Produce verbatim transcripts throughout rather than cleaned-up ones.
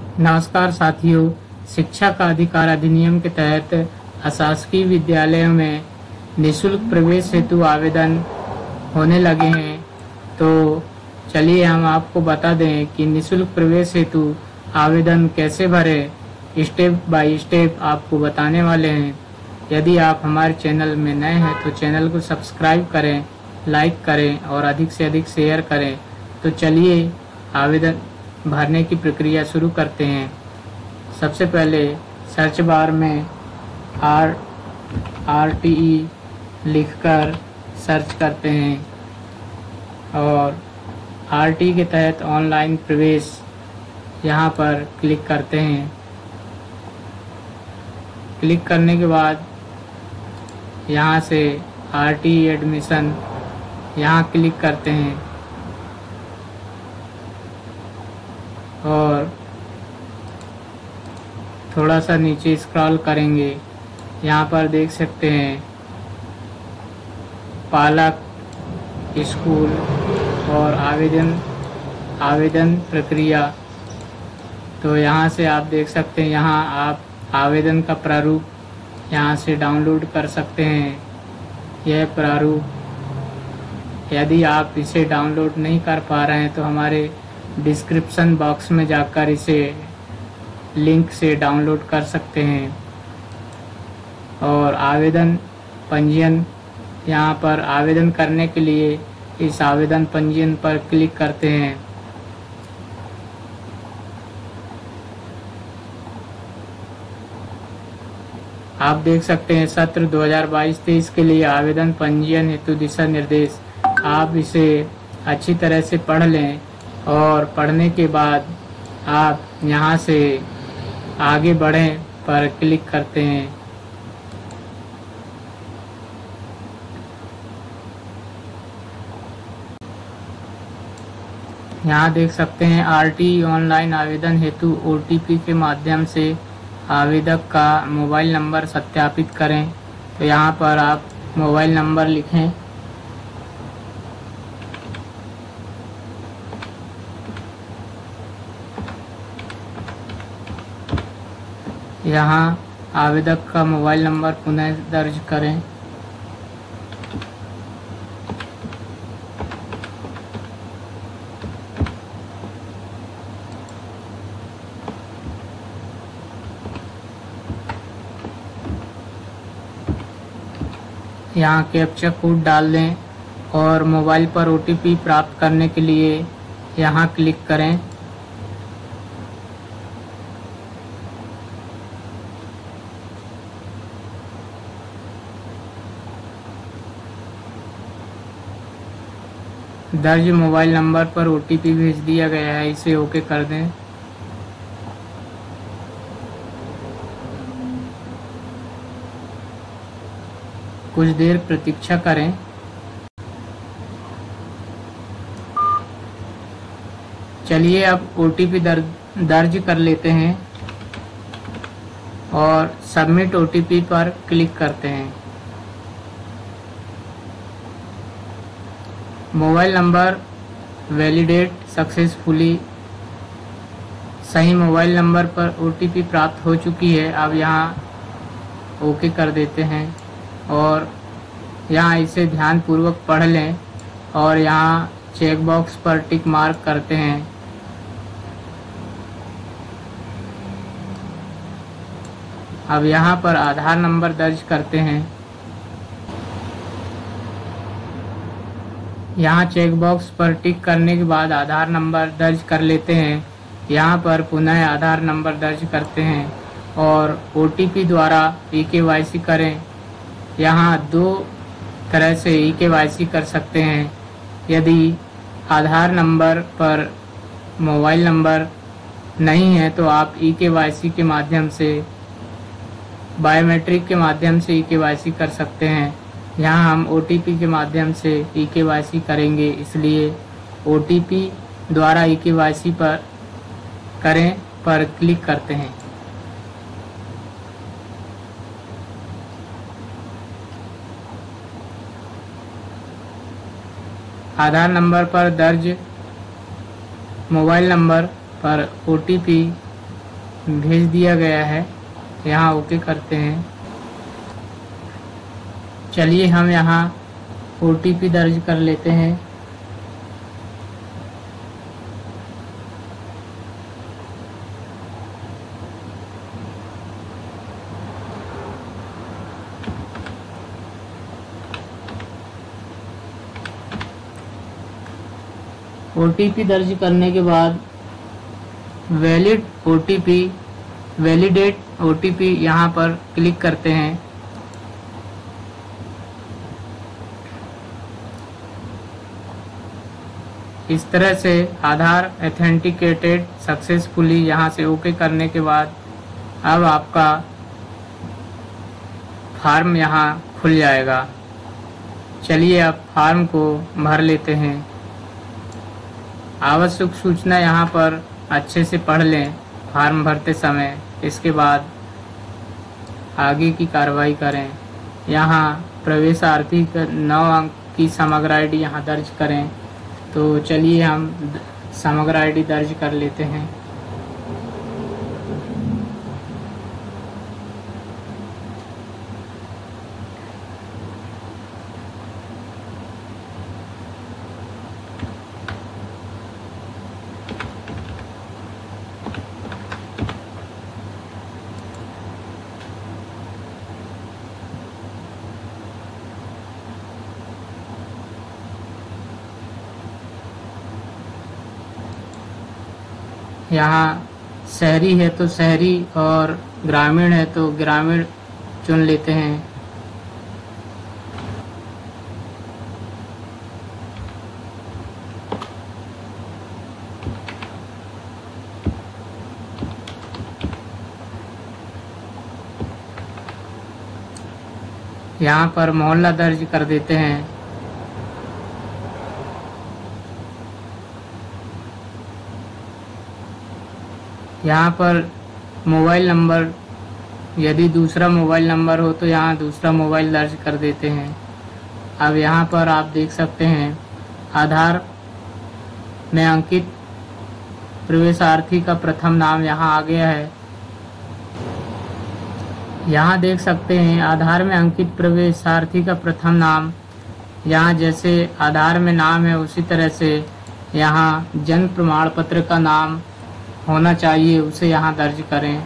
नमस्कार साथियों, शिक्षा का अधिकार अधिनियम के तहत अशासकीय विद्यालयों में निःशुल्क प्रवेश हेतु आवेदन होने लगे हैं। तो चलिए हम आपको बता दें कि निःशुल्क प्रवेश हेतु आवेदन कैसे भरें। स्टेप बाय स्टेप आपको बताने वाले हैं। यदि आप हमारे चैनल में नए हैं तो चैनल को सब्सक्राइब करें, लाइक करें और अधिक से अधिक शेयर करें। तो चलिए आवेदन भरने की प्रक्रिया शुरू करते हैं। सबसे पहले सर्च बार में आर आर टी ई लिखकर सर्च करते हैं और आर टी ई के तहत ऑनलाइन प्रवेश यहाँ पर क्लिक करते हैं। क्लिक करने के बाद यहाँ से आर टी ई एडमिशन यहाँ क्लिक करते हैं और थोड़ा सा नीचे स्क्रॉल करेंगे। यहाँ पर देख सकते हैं पालक स्कूल और आवेदन आवेदन प्रक्रिया। तो यहाँ से आप देख सकते हैं, यहाँ आप आवेदन का प्रारूप यहाँ से डाउनलोड कर सकते हैं। यह प्रारूप यदि आप इसे डाउनलोड नहीं कर पा रहे हैं तो हमारे डिस्क्रिप्शन बॉक्स में जाकर इसे लिंक से डाउनलोड कर सकते हैं। और आवेदन पंजीयन, यहाँ पर आवेदन करने के लिए इस आवेदन पंजीयन पर क्लिक करते हैं। आप देख सकते हैं सत्र दो हज़ार बाईस तेईस के लिए आवेदन पंजीयन हेतु दिशा निर्देश। आप इसे अच्छी तरह से पढ़ लें और पढ़ने के बाद आप यहाँ से आगे बढ़ें पर क्लिक करते हैं। यहाँ देख सकते हैं आर टी ई ऑनलाइन आवेदन हेतु ओ टी पी के माध्यम से आवेदक का मोबाइल नंबर सत्यापित करें। तो यहाँ पर आप मोबाइल नंबर लिखें। यहाँ आवेदक का मोबाइल नंबर पुनः दर्ज करें। यहाँ कैप्चा कोड डाल दें और मोबाइल पर ओ टी पी प्राप्त करने के लिए यहाँ क्लिक करें। दर्ज मोबाइल नंबर पर ओ टी पी भेज दिया गया है, इसे ओके कर दें। कुछ देर प्रतीक्षा करें। चलिए अब ओ टी पी दर, दर्ज कर लेते हैं और सबमिट ओ टी पी पर क्लिक करते हैं। Mobile number validate successfully. सही मोबाइल नंबर पर ओ टी पी प्राप्त हो चुकी है। अब यहाँ ओके कर देते हैं और यहाँ इसे ध्यानपूर्वक पढ़ लें और यहाँ चेक बॉक्स पर टिक मार्क करते हैं। अब यहाँ पर आधार नंबर दर्ज करते हैं। यहाँ चेक बॉक्स पर टिक करने के बाद आधार नंबर दर्ज कर लेते हैं। यहाँ पर पुनः आधार नंबर दर्ज करते हैं और ओ टी पी द्वारा ई के वाई सी करें। यहाँ दो तरह से ई के वाई सी कर सकते हैं। यदि आधार नंबर पर मोबाइल नंबर नहीं है तो आप ई के वाई सी के माध्यम से, बायोमेट्रिक के माध्यम से ई के वाई सी कर सकते हैं। यहाँ हम ओ टी पी के माध्यम से ई के वाई सी करेंगे, इसलिए ओ टी पी द्वारा ई के वाई सी पर करें पर क्लिक करते हैं। आधार नंबर पर दर्ज मोबाइल नंबर पर ओ टी पी भेज दिया गया है। यहाँ ओके करते हैं। चलिए हम यहाँ ओ टी पी दर्ज कर लेते हैं। ओ टी पी दर्ज करने के बाद valid O T P validate O T P यहाँ पर क्लिक करते हैं। इस तरह से आधार ऑथेंटिकेटेड सक्सेसफुली यहाँ से ओके करने के बाद अब आपका फॉर्म यहाँ खुल जाएगा। चलिए अब फॉर्म को भर लेते हैं। आवश्यक सूचना यहाँ पर अच्छे से पढ़ लें फॉर्म भरते समय। इसके बाद आगे की कार्रवाई करें। यहाँ प्रवेशार्थी का नौ अंक की समग्र आईडी यहाँ दर्ज करें। तो चलिए हम समग्र आईडी दर्ज कर लेते हैं। यहाँ शहरी है तो शहरी और ग्रामीण है तो ग्रामीण चुन लेते हैं। यहाँ पर मोहल्ला दर्ज कर देते हैं। यहाँ पर मोबाइल नंबर, यदि दूसरा मोबाइल नंबर हो तो यहाँ दूसरा मोबाइल दर्ज कर देते हैं। अब यहाँ पर आप देख सकते हैं आधार में अंकित प्रवेशार्थी का प्रथम नाम यहाँ आ गया है। यहाँ देख सकते हैं आधार में अंकित प्रवेशार्थी का प्रथम नाम, यहाँ जैसे आधार में नाम है उसी तरह से यहाँ जन्म प्रमाण पत्र का नाम होना चाहिए, उसे यहाँ दर्ज करें।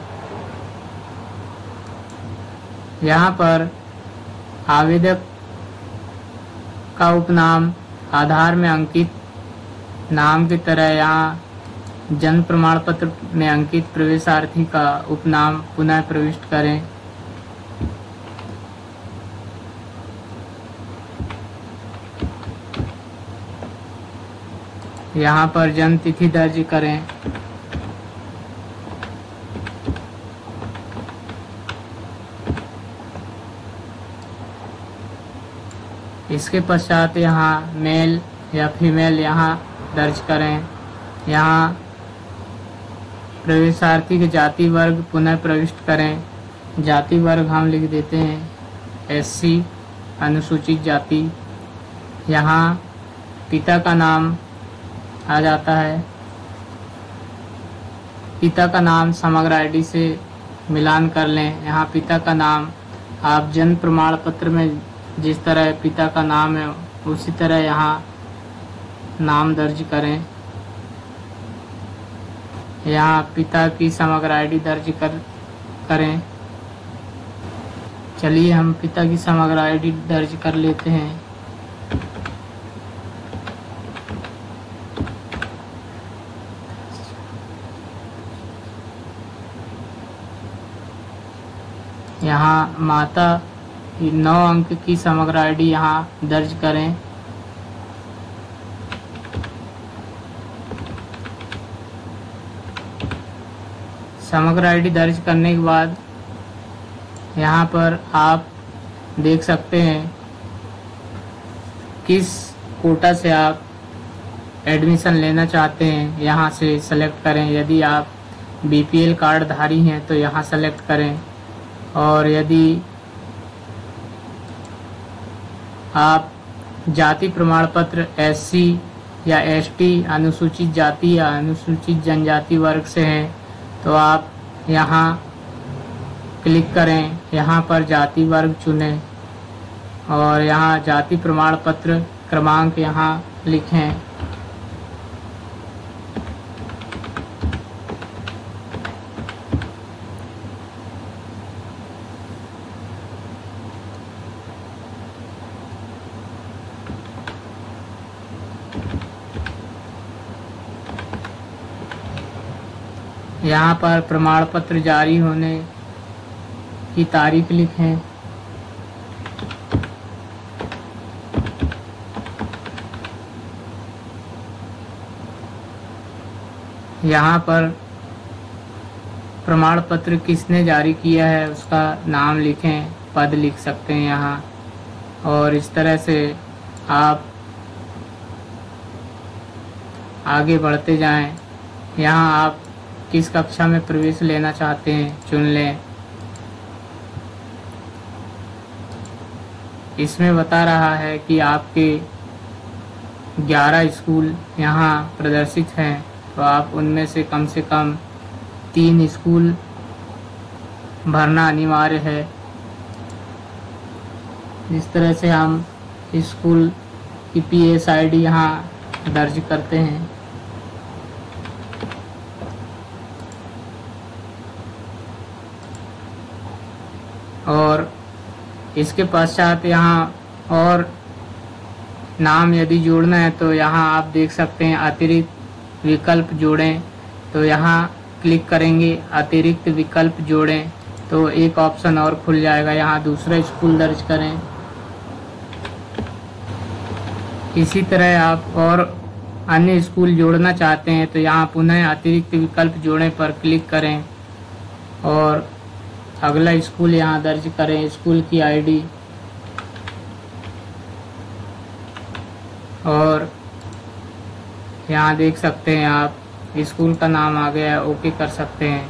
यहाँ पर आवेदक का उपनाम आधार में अंकित नाम की तरह यहाँ जन्म प्रमाण पत्र में अंकित प्रवेशार्थी का उपनाम पुनः प्रविष्ट करें। यहाँ पर जन्म तिथि दर्ज करें। इसके पश्चात यहाँ मेल या फीमेल यहाँ दर्ज करें। यहाँ प्रवेशार्थी के जाति वर्ग पुनः प्रविष्ट करें। जाति वर्ग हम लिख देते हैं एस सी अनुसूचित जाति। यहाँ पिता का नाम आ जाता है। पिता का नाम समग्र आईडी से मिलान कर लें। यहाँ पिता का नाम आप जन्म प्रमाण पत्र में जिस तरह पिता का नाम है उसी तरह यहाँ नाम दर्ज करें। यहाँ पिता की समग्र आईडी दर्ज कर करें। चलिए हम पिता की समग्र आईडी दर्ज कर लेते हैं। यहाँ माता नौ अंक की समग्र आईडी यहाँ दर्ज करें। समग्र आईडी दर्ज करने के बाद यहाँ पर आप देख सकते हैं किस कोटा से आप एडमिशन लेना चाहते हैं, यहाँ से सेलेक्ट करें। यदि आप बी पी एल कार्ड धारी हैं तो यहाँ सेलेक्ट करें, और यदि आप जाति प्रमाण पत्र एस सी या एस टी अनुसूचित जाति या अनुसूचित जनजाति वर्ग से हैं तो आप यहाँ क्लिक करें। यहाँ पर जाति वर्ग चुनें और यहाँ जाति प्रमाण पत्र क्रमांक यहाँ लिखें। यहाँ पर प्रमाण पत्र जारी होने की तारीख लिखें। यहाँ पर प्रमाण पत्र किसने जारी किया है उसका नाम लिखें, पद लिख सकते हैं यहाँ। और इस तरह से आप आगे बढ़ते जाएं। यहाँ आप किस कक्षा में प्रवेश लेना चाहते हैं चुन लें। इसमें बता रहा है कि आपके ग्यारह स्कूल यहाँ प्रदर्शित हैं, तो आप उनमें से कम से कम तीन स्कूल भरना अनिवार्य है। इस तरह से हम स्कूल की पी एस आई डी यहाँ दर्ज करते हैं। और इसके पश्चात यहाँ और नाम यदि जोड़ना है तो यहाँ आप देख सकते हैं अतिरिक्त विकल्प जोड़ें, तो यहाँ क्लिक करेंगे अतिरिक्त विकल्प जोड़ें तो एक ऑप्शन और खुल जाएगा। यहाँ दूसरा स्कूल दर्ज करें। इसी तरह आप और अन्य स्कूल जोड़ना चाहते हैं तो यहाँ पुनः अतिरिक्त विकल्प जोड़ें पर क्लिक करें और अगला स्कूल यहाँ दर्ज करें, स्कूल की आईडी। और यहाँ देख सकते हैं आप स्कूल का नाम आ गया है, ओके कर सकते हैं।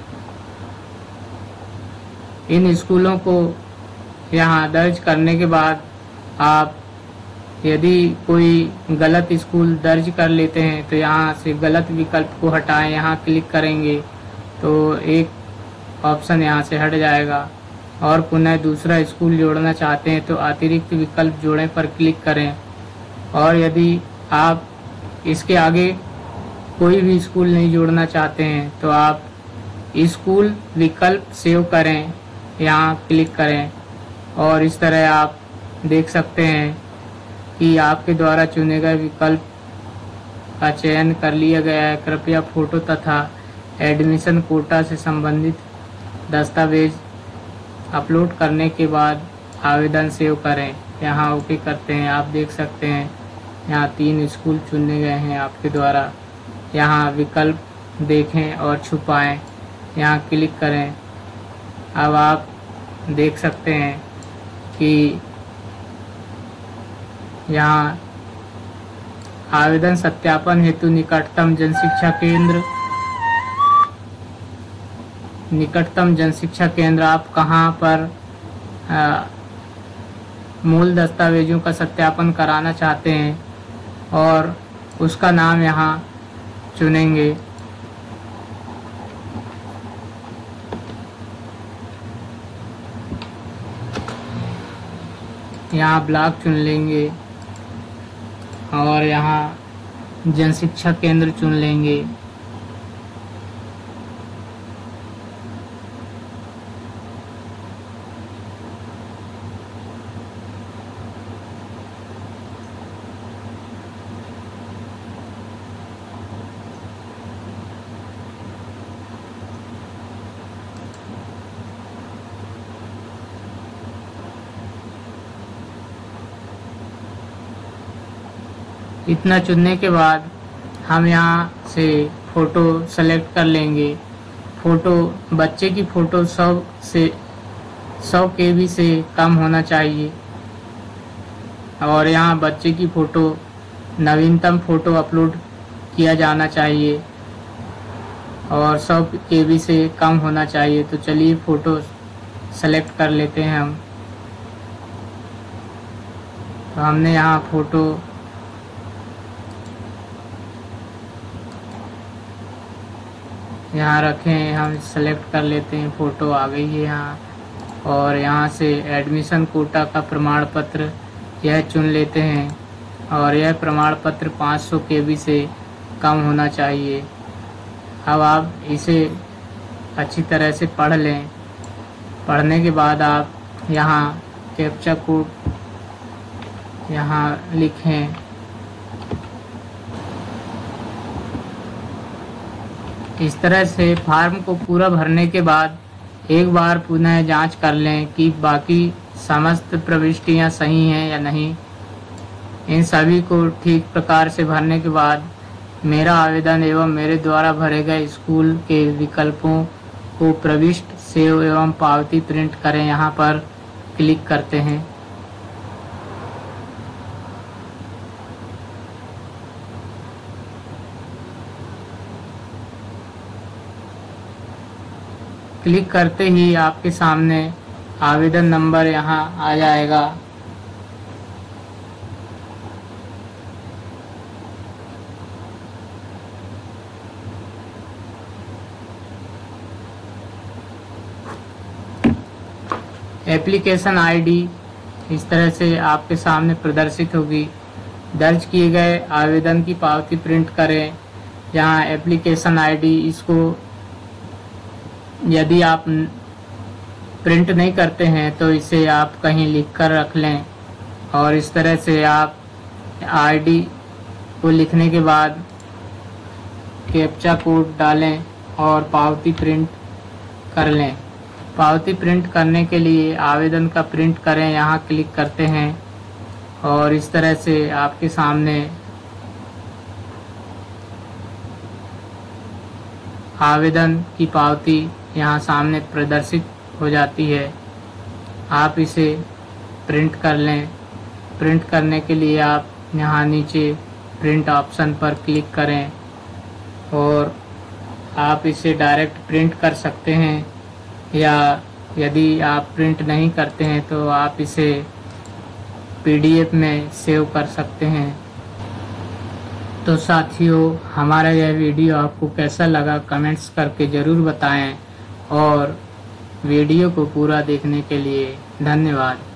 इन स्कूलों को यहाँ दर्ज करने के बाद आप यदि कोई गलत स्कूल दर्ज कर लेते हैं तो यहाँ से गलत विकल्प को हटाएं। यहाँ क्लिक करेंगे तो एक ऑप्शन यहाँ से हट जाएगा। और पुनः दूसरा स्कूल जोड़ना चाहते हैं तो अतिरिक्त विकल्प जोड़ें पर क्लिक करें। और यदि आप इसके आगे कोई भी स्कूल नहीं जोड़ना चाहते हैं तो आप स्कूल विकल्प सेव करें, यहाँ क्लिक करें। और इस तरह आप देख सकते हैं कि आपके द्वारा चुने गए विकल्प का चयन कर लिया गया है। कृपया फोटो तथा एडमिशन कोटा से संबंधित दस्तावेज अपलोड करने के बाद आवेदन सेव करें। यहाँ ओके करते हैं। आप देख सकते हैं यहाँ तीन स्कूल चुने गए हैं आपके द्वारा। यहाँ विकल्प देखें और छुपाएं, यहाँ क्लिक करें। अब आप देख सकते हैं कि यहाँ आवेदन सत्यापन हेतु निकटतम जनशिक्षा केंद्र निकटतम जनशिक्षा केंद्र आप कहाँ पर आ, मूल दस्तावेजों का सत्यापन कराना चाहते हैं और उसका नाम यहाँ चुनेंगे। यहाँ ब्लॉक चुन लेंगे और यहाँ जनशिक्षा केंद्र चुन लेंगे। इतना चुनने के बाद हम यहाँ से फ़ोटो सेलेक्ट कर लेंगे। फ़ोटो बच्चे की फ़ोटो सौ से सौ के बी से कम होना चाहिए और यहाँ बच्चे की फ़ोटो नवीनतम फ़ोटो अपलोड किया जाना चाहिए और सौ के बी से कम होना चाहिए। तो चलिए फ़ोटो सेलेक्ट कर लेते हैं हम। तो हमने यहाँ फ़ोटो यहाँ रखें, हम सेलेक्ट कर लेते हैं। फ़ोटो आ गई है यहाँ, और यहाँ से एडमिशन कोटा का प्रमाण पत्र यह चुन लेते हैं, और यह प्रमाण पत्र पाँच सौ के बी से कम होना चाहिए। अब आप इसे अच्छी तरह से पढ़ लें। पढ़ने के बाद आप यहाँ कैप्चा कोड यहाँ लिखें। इस तरह से फॉर्म को पूरा भरने के बाद एक बार पुनः जांच कर लें कि बाकी समस्त प्रविष्टियां सही हैं या नहीं। इन सभी को ठीक प्रकार से भरने के बाद मेरा आवेदन एवं मेरे द्वारा भरे गए स्कूल के विकल्पों को प्रविष्ट, सेव एवं पावती प्रिंट करें। यहाँ पर क्लिक करते हैं। क्लिक करते ही आपके सामने आवेदन नंबर यहाँ आ जाएगा। एप्लीकेशन आईडी इस तरह से आपके सामने प्रदर्शित होगी। दर्ज किए गए आवेदन की पावती प्रिंट करें। यहाँ एप्लीकेशन आईडी, इसको यदि आप प्रिंट नहीं करते हैं तो इसे आप कहीं लिख कर रख लें, और इस तरह से आप आईडी को लिखने के बाद कैप्चा कोड डालें और पावती प्रिंट कर लें। पावती प्रिंट करने के लिए आवेदन का प्रिंट करें, यहाँ क्लिक करते हैं, और इस तरह से आपके सामने आवेदन की पावती यहाँ सामने प्रदर्शित हो जाती है। आप इसे प्रिंट कर लें। प्रिंट करने के लिए आप यहाँ नीचे प्रिंट ऑप्शन पर क्लिक करें, और आप इसे डायरेक्ट प्रिंट कर सकते हैं, या यदि आप प्रिंट नहीं करते हैं तो आप इसे पीडीएफ में सेव कर सकते हैं। तो साथियों, हमारा यह वीडियो आपको कैसा लगा कमेंट्स करके ज़रूर बताएं, और वीडियो को पूरा देखने के लिए धन्यवाद।